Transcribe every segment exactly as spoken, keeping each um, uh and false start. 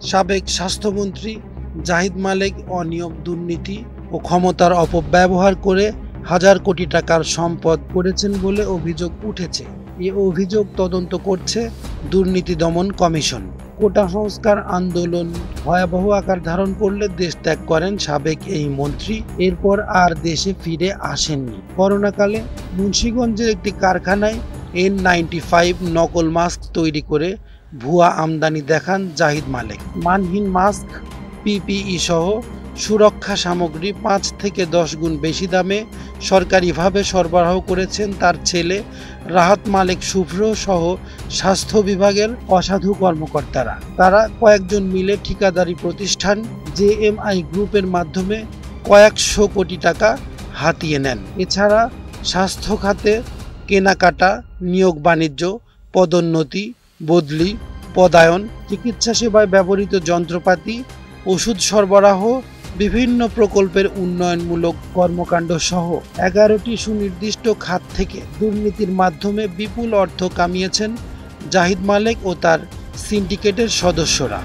সাবেক স্বাস্থ্যমন্ত্রী জাহিদ মালেক অনিয়ম, দুর্নীতি ও ক্ষমতার অপব্যবহার করে হাজার কোটি টাকার সম্পদ করেছেন বলে অভিযোগ উঠেছে। এ অভিযোগ তদন্ত করছে দুর্নীতি দমন কমিশন। কোটা সংস্কার আন্দোলন ভয়াবহ আকার ধারণ করলে দেশ ত্যাগ করেন সাবেক এই মন্ত্রী। এরপর আর দেশে ফিরে আসেননি। করোনাকালে মুন্সিগঞ্জের একটি কারখানায় এন নাইনটি ফাইভ নকল মাস্ক তৈরি করে ভুয়া আমদানি দেখান জাহিদ মালেক। মানহীন মাস্ক, পিপিই সহ সুরক্ষা সামগ্রী পাঁচ থেকে দশ গুণ বেশি দামে সরকারিভাবে সরবরাহ করেছেন তার ছেলে রাহাত মালেক শুভ্র সহ স্বাস্থ্য বিভাগের অসাধু কর্মকর্তারা। তারা কয়েকজন মিলে ঠিকাদারি প্রতিষ্ঠান জেএমআই গ্রুপের মাধ্যমে কয়েকশো কোটি টাকা হাতিয়ে নেন। এছাড়া স্বাস্থ্য খাতে কেনাকাটা, নিয়োগ বাণিজ্য, পদোন্নতি, বদলি, পদায়ন, চিকিৎসা সেবায় ব্যবহৃত যন্ত্রপাতি, ওষুধ সরবরাহ, বিভিন্ন প্রকল্পের উন্নয়নমূলক কর্মকাণ্ড সহ এগারোটি সুনির্দিষ্ট খাত থেকে দুর্নীতির মাধ্যমে বিপুল অর্থ কামিয়েছেন জাহিদ মালেক ও তার সিন্ডিকেটের সদস্যরা।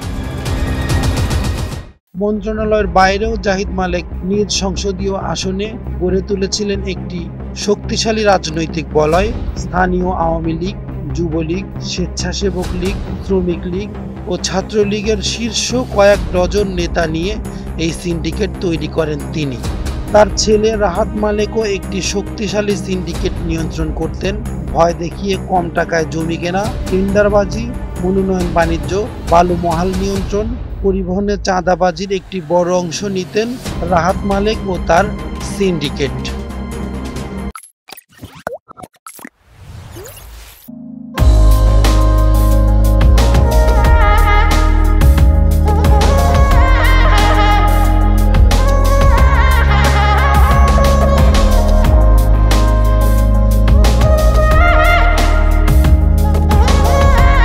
মন্ত্রণালয়ের বাইরেও জাহিদ মালেক নিজ সংসদীয় আসনে গড়ে তুলেছিলেন একটি শক্তিশালী রাজনৈতিক বলয়। স্থানীয় আওয়ামী লীগ, যুবলীগ, স্বেচ্ছাসেবক লীগ, শ্রমিক লীগ ও ছাত্রলীগের শীর্ষ কয়েক ডজন নেতা নিয়ে এই সিন্ডিকেট তৈরি করেন তিনি। তার ছেলে রাহাত মালেকও একটি শক্তিশালী সিন্ডিকেট নিয়ন্ত্রণ করতেন। ভয় দেখিয়ে কম টাকায় জমি কেনা, টেন্ডারবাজি, মনোনয়ন বাণিজ্য, বালু মহাল নিয়ন্ত্রণ, পরিবহনে চাঁদাবাজির একটি বড় অংশ নিতেন রাহাত মালেক ও তার সিন্ডিকেট।